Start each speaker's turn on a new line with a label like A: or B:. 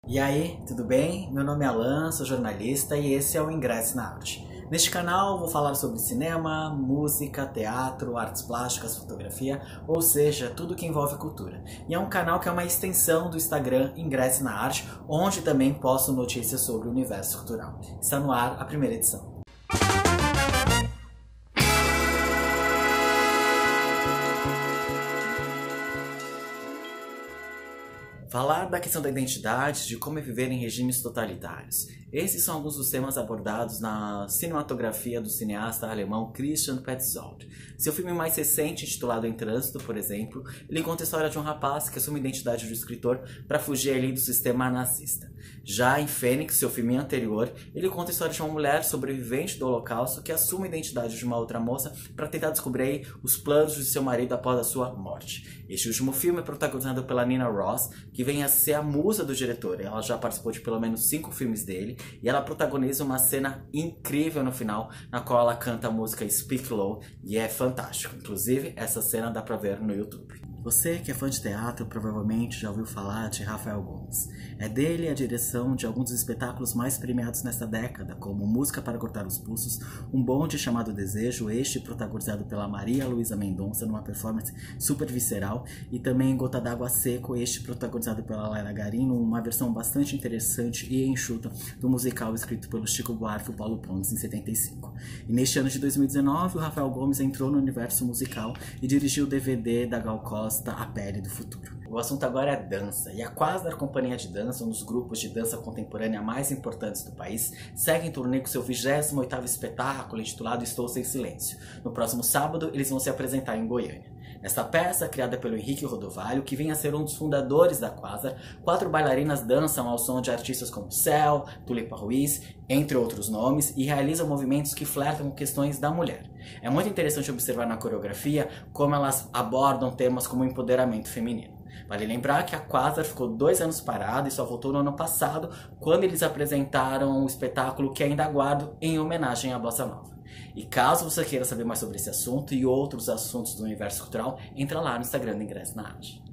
A: E aí, tudo bem? Meu nome é Alan, sou jornalista e esse é o Ingresso na Arte. Neste canal vou falar sobre cinema, música, teatro, artes plásticas, fotografia, ou seja, tudo que envolve cultura. E é um canal que é uma extensão do Instagram Ingresso na Arte, onde também posto notícias sobre o universo cultural. Está no ar a primeira edição. Falar da questão da identidade, de como é viver em regimes totalitários. Esses são alguns dos temas abordados na cinematografia do cineasta alemão Christian Petzold. Seu filme mais recente, intitulado Em Trânsito, por exemplo, ele conta a história de um rapaz que assume a identidade de escritor para fugir ali do sistema nazista. Já em Fênix, seu filme anterior, ele conta a história de uma mulher sobrevivente do Holocausto que assume a identidade de uma outra moça para tentar descobrir os planos de seu marido após a sua morte. Este último filme é protagonizado pela Nina Ross, que vem a ser a musa do diretor. Ela já participou de pelo menos 5 filmes dele e ela protagoniza uma cena incrível no final, na qual ela canta a música Speak Low e é fantástico. Inclusive, essa cena dá pra ver no YouTube. Você que é fã de teatro provavelmente já ouviu falar de Rafael Gomes. É dele a direção de alguns dos espetáculos mais premiados nesta década, como Música para Cortar os Pulsos, Um Bonde Chamado Desejo, este protagonizado pela Maria Luísa Mendonça numa performance super visceral, e também Gota d'Água Seco, este protagonizado pela Laila Garino, uma versão bastante interessante e enxuta do musical escrito pelo Chico Buarque e Paulo Pontes em 75. E neste ano de 2019, o Rafael Gomes entrou no universo musical e dirigiu o DVD da Gal Costa, A Pele do Futuro. O assunto agora é dança, e a Quasar Companhia de Dança, um dos grupos de dança contemporânea mais importantes do país, segue em turnê com seu 28º espetáculo intitulado Estou Sem Silêncio. No próximo sábado, eles vão se apresentar em Goiânia. Nesta peça, criada pelo Henrique Rodovalho, que vem a ser um dos fundadores da Quasar, 4 bailarinas dançam ao som de artistas como Céu, Tulipa Ruiz, entre outros nomes, e realizam movimentos que flertam com questões da mulher. É muito interessante observar na coreografia como elas abordam temas como empoderamento feminino. Vale lembrar que a Quasar ficou 2 anos parada e só voltou no ano passado, quando eles apresentaram um espetáculo que ainda aguardo em homenagem à Bossa Nova. E caso você queira saber mais sobre esse assunto e outros assuntos do universo cultural, entra lá no Instagram do Ingresso na Arte.